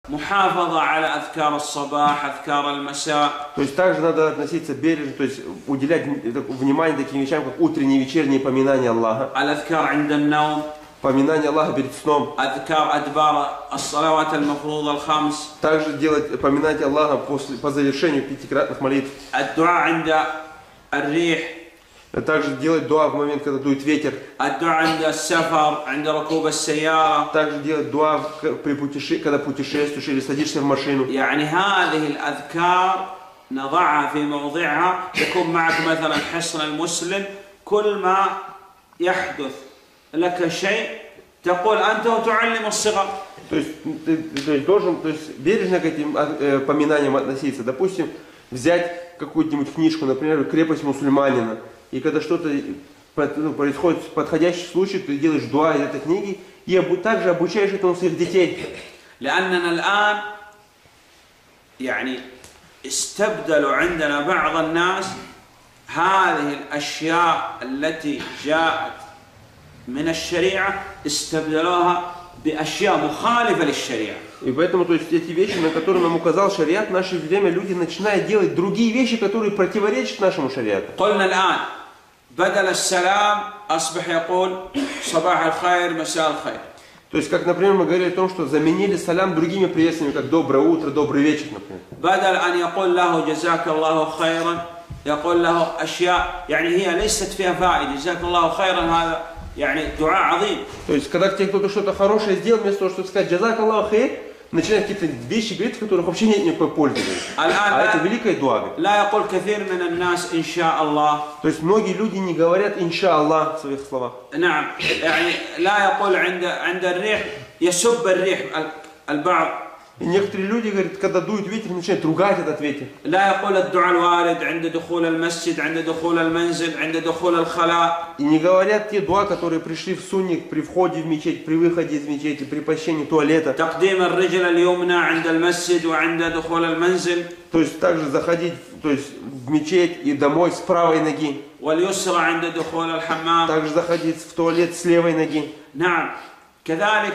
محافظة على أذكار الصباح أذكار المساء. То есть также надо относиться бережно, то есть уделять внимание таким вещам, как утренние и вечерние поминания Аллаха. الأذكار عند النوم. Поминание Аллаха перед сном. أذكار أدبار الصلوات المفروضة الخمس. Также делать поминать Аллаха по завершению пятикратных молитв. الدعاء عند الريح. Также делать дуа в момент, когда дует ветер. الدعاء عند السفر عند ركوب السيارة. Также делать дуа когда путешествуешь или садишься в машину. يعني هذه الأذكار نضعها في موضعها. يكون معك مثلا حصن المسلم كل ما يحدث لك شيء تقول أنت وتعلم الصغر. То есть ты должен бережно к этим поминаниям относиться. Допустим, взять какую-нибудь книжку, например, «Крепость мусульманина». И когда что-то происходит, подходящий случай, ты делаешь дуа из этой книги и также обучаешь этому своих детей. لأننا الآن يعني استبدلوا عندنا بعض الناس هذه الأشياء التي جاءت من الشريعة استبدلوها بأشياء مخالفة للشريعة. И поэтому, то есть, эти вещи, на которые нам указал шариат, в наше время люди начинают делать другие вещи, которые противоречат нашему шариату. قلنا الآن بدل السلام أصبح يقول صباح الخير مساء الخير. То есть, как, например, мы говорили о том, что заменили салям другими приветствиями, как доброе утро, добрый вечер, например. بدل أن يقول له جزاك الله خيرا يقول له أشياء يعني هي ليست فيها فائدة. جزاك الله خيرا هذا يعني دعاء عظيم. То есть, когда тебе кто-то что-то хорошее сделал, вместо того, чтобы сказать «Джазак Аллаху хайр», начинают какие-то вещи говорить, в которых вообще нет никакой пользы. А это великая дуа. لا يقول كثير من الناس إن شاء الله. То есть, многие люди не говорят «Инша Аллах» в своих словах. نعم يعني لا يقول عند الريح يسب الريح البعض. И некоторые люди, говорят, когда дует ветер, начинают ругать этот ветер. لا يقول الدعاء الوارد عند دخول المسجد عند دخول المنزل عند دخول الخلاء. И не говорят те дуа, которые пришли в сунник при входе в мечеть, при выходе из мечети, при посещении туалета. تقديم الرجل اليمنى عند المسجد وعند دخول المنزل. То есть также заходить, то есть в мечеть и домой с правой ноги. واليسرى عند دخول الحمام. Также заходить в туалет с левой ноги. نعم كذلك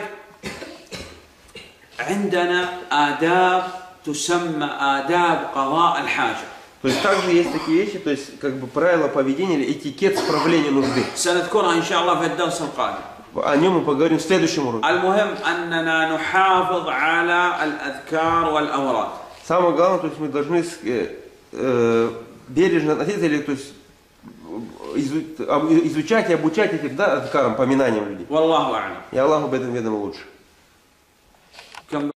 عندنا آداب تسمى آداب قضاء الحاجة. То есть также есть такие вещи, то есть как бы правила поведения или этикет справления нужды. سنذكرها إن شاء الله في الدرس القادم. О нем мы поговорим в следующем уроке. المهم أننا نحافظ على الأذكار والأوراد. Самое главное, то есть мы должны бережно относиться, или то есть изучать и обучать этим адкарам, поминаниям людей. والله أعلم. И Аллаху об этом ведомо лучше.